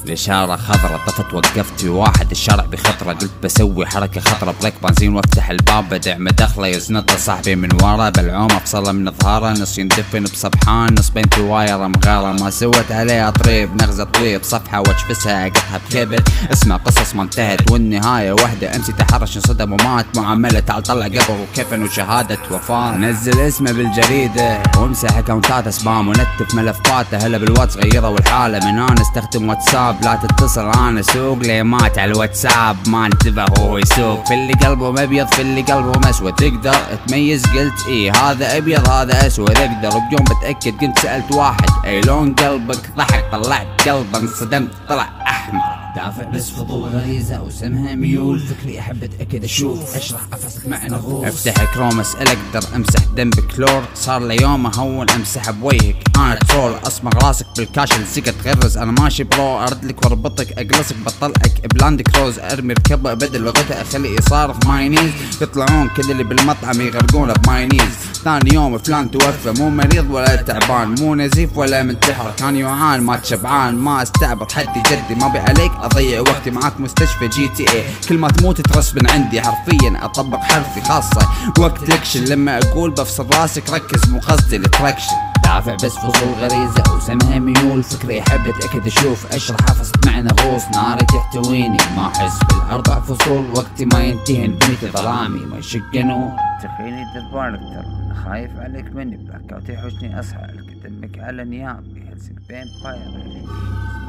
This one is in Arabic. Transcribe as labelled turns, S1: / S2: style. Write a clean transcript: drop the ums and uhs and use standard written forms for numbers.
S1: الإشارة خضرة طفت وقفت في واحد الشارع بخطرة، قلت بسوي حركة خطرة بريك بنزين وافتح الباب بدع مدخله يزنط صاحبي من ورا بالعوم افصله من ظهره، نص يندفن بصبحان نص بنتي وايره مغاره، ما سوت عليها طريب نغزة طويب صفحة واشفسها اقطها بكبل، اسمع قصص ما انتهت والنهاية وحدة امسي تحرش انصدم ومات، معاملة تعال طلع قبر وكفن وشهادة وفاة، نزل اسمه بالجريدة وامسح اكونتاته سبام ونتف ملفاته، هلا بالواتس غيره والحالة من انا استخدم واتساب، لا تتصل انا اسوق ليه مات على الواتساب، ما انتبه وهو يسوق في اللي قلبه مبيض في اللي قلبه مسود، تقدر تميز قلت ايه هذا ابيض هذا اسود، اقدر بيوم بتاكد كنت سالت واحد اي لون قلبك ضحك طلعت قلبه انصدمت طلع احمر، دافع بس فضول غريزة وسمها ميول، فكري احب اتاكد اشوف اشرح افصل معنى غوص، افتح كروم اسال اقدر امسح دم بكلور، صار لي يوم اهون امسح بوجهك انا ترول، اصمغ راسك بالكاش لزقت غرز، انا ماشي برو ارد لك واربطك اقلصك بطلعك بلاند كروز، ارمي ركبه بدل لغتها اخلي يصارخ مايونيز، يطلعون كل اللي بالمطعم يغرقونه بمايونيز، ثاني يوم فلان توفى مو مريض ولا تعبان مو نزيف ولا منتحر، كان يوعان ما شبعان ما استعبط حدي جدي ما بي عليك اضيع وقتي معاك مستشفى جي تي اي، كل ما تموت ترس من عندي حرفيا اطبق حرفي خاصه وقت اكشن، لما اقول بفصل راسك ركز مو قصدي التراكشن، دافع بس فضول غريزة وسمها ميول، فكري احب اتاكد اشوف اشرح افصل معنى غوص، ناري تحتويني ما احس بالاربع فصول، وقتي ما ينتهي بنيتي ظلامي ما يشق نور، تخيلي دبارك ترى خايف عليك مني بلاك اوت يحوشني اصحى الك دمك على نيابي هلسك بين باير